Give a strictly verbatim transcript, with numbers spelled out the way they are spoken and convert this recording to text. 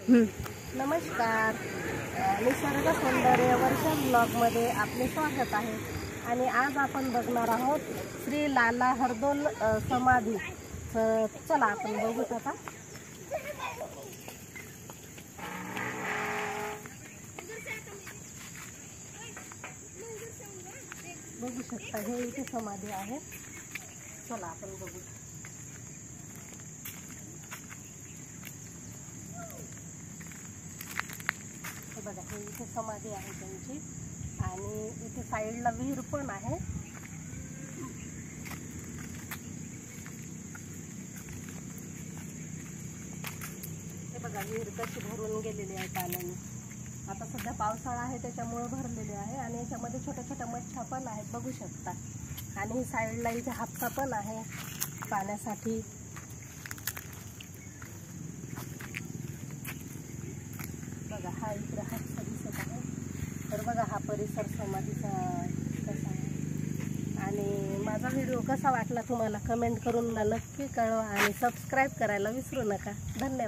नमस्कार, निसर्ग सौंदर्य वर्षा ब्लॉगमध्ये आपले स्वागत आहे। आणि आज आपण बघणार आहोत श्री लाला हरदोल समाधी। चला आपण बघूत आता। बघू शकता हे इथे समाधी आहे। चला आपण बघू। बघा हे इथे समाधी आहे त्यांची आणि इथे साईडला विहीर पण आहे। हे बघा विहीर कशी भरून गेलेली आहे पाण्याने। आता सध्या पावसाळा आहे त्याच्यामुळे भरलेले आहे आणि याच्यामध्ये छोट्या छोट्या मच्छ्या पण आहेत बघू शकता। आणि साईडला इथे हापसा पण आहे पाण्यासाठी। बघा हा इकडे हापसा दिसत आहे। तर बघा हा परिसर समाधीचा कसा आहे। आणि माझा व्हिडिओ कसा वाटला तुम्हाला कमेंट करून मला नक्की कळवा आणि सबस्क्राईब करायला विसरू नका। धन्यवाद।